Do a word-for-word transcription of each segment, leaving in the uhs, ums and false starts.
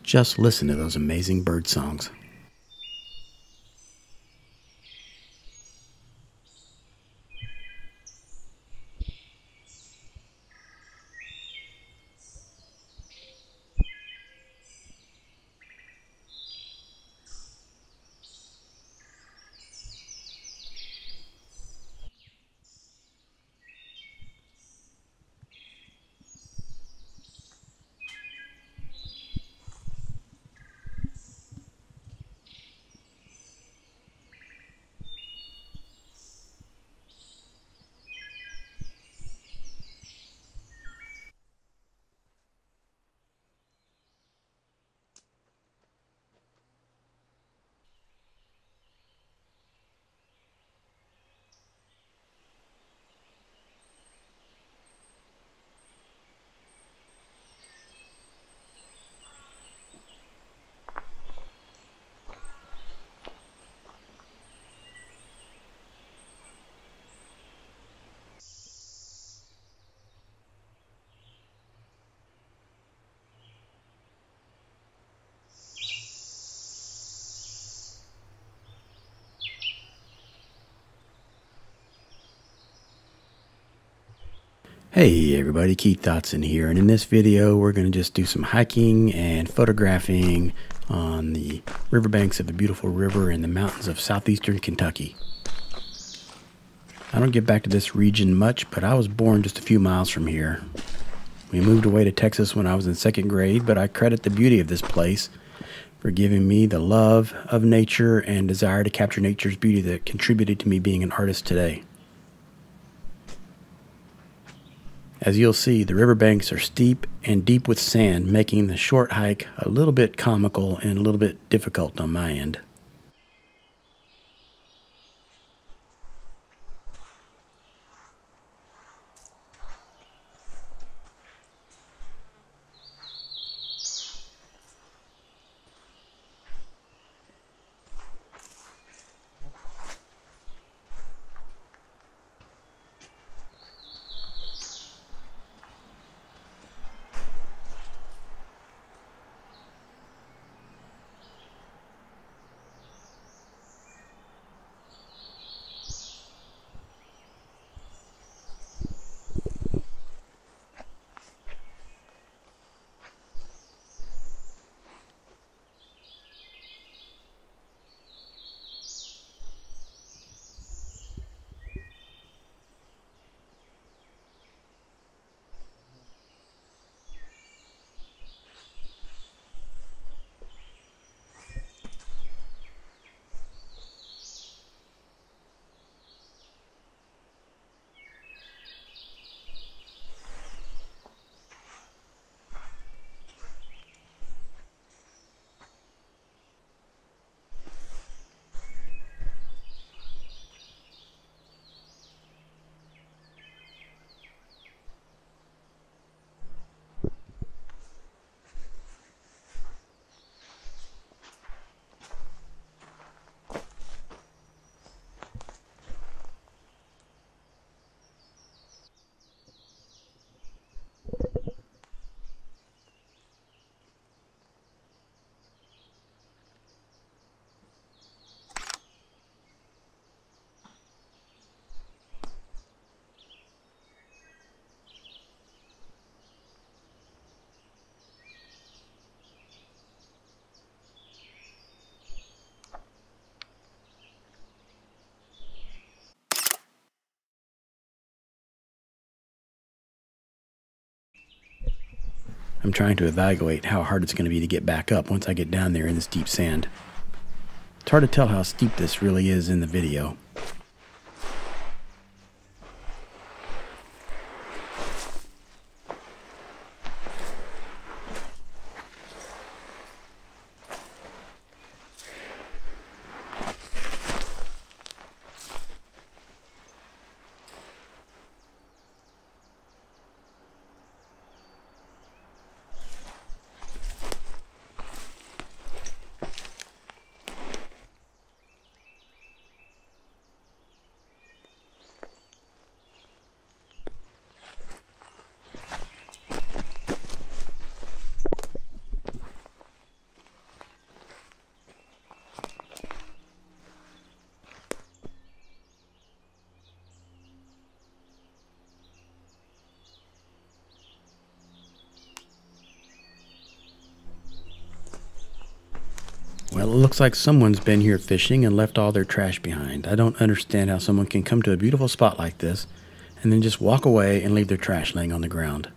Just listen to those amazing bird songs. Hey everybody, Keith Dotson here, and in this video we're going to just do some hiking and photographing on the riverbanks of a beautiful river in the mountains of southeastern Kentucky. I don't get back to this region much, but I was born just a few miles from here. We moved away to Texas when I was in second grade, but I credit the beauty of this place for giving me the love of nature and desire to capture nature's beauty that contributed to me being an artist today. As you'll see, the riverbanks are steep and deep with sand, making the short hike a little bit comical and a little bit difficult on my end. I'm trying to evaluate how hard it's going to be to get back up once I get down there in this deep sand. It's hard to tell how steep this really is in the video. looks like someone's been here fishing and left all their trash behind. I don't understand how someone can come to a beautiful spot like this and then just walk away and leave their trash laying on the ground.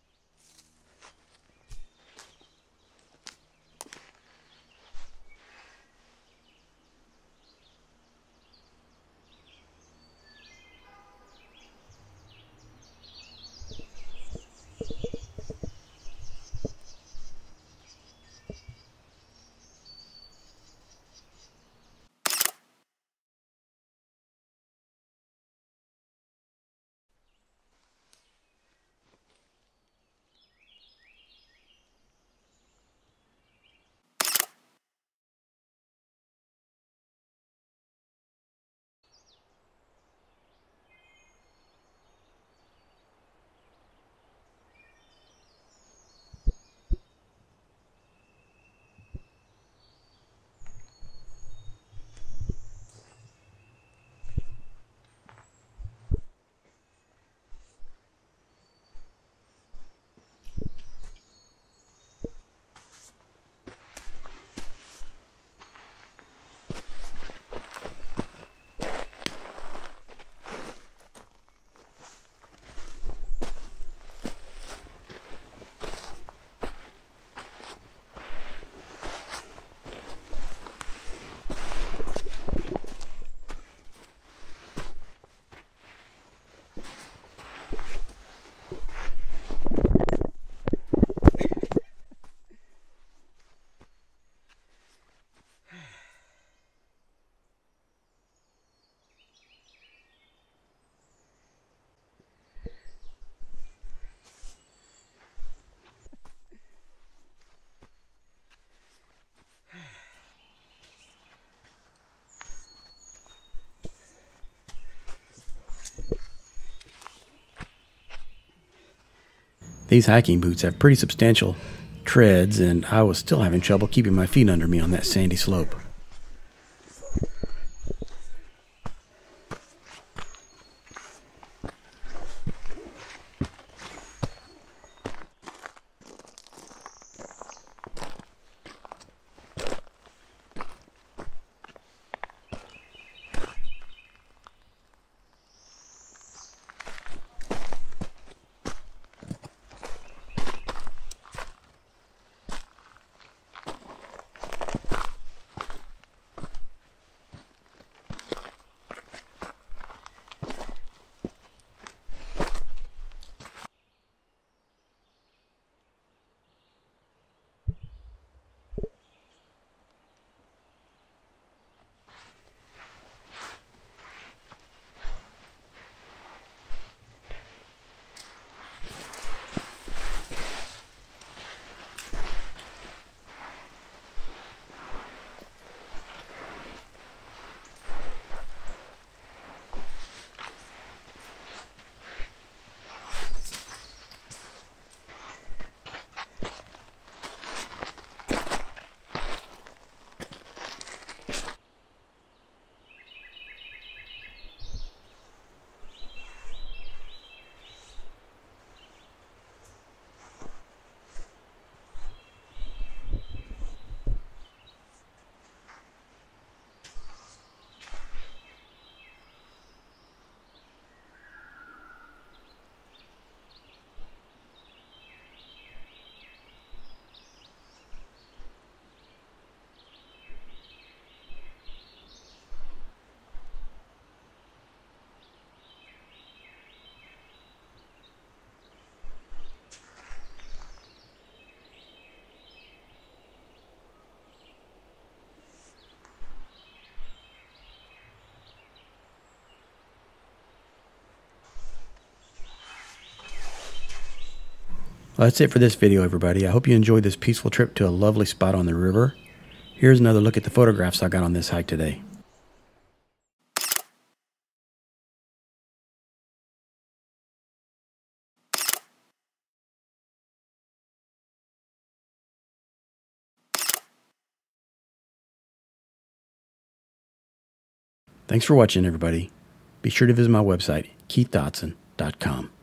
These hiking boots have pretty substantial treads, and I was still having trouble keeping my feet under me on that sandy slope. Well, that's it for this video, everybody. I hope you enjoyed this peaceful trip to a lovely spot on the river. Here's another look at the photographs I got on this hike today. Thanks for watching, everybody. Be sure to visit my website, keith dotson dot com.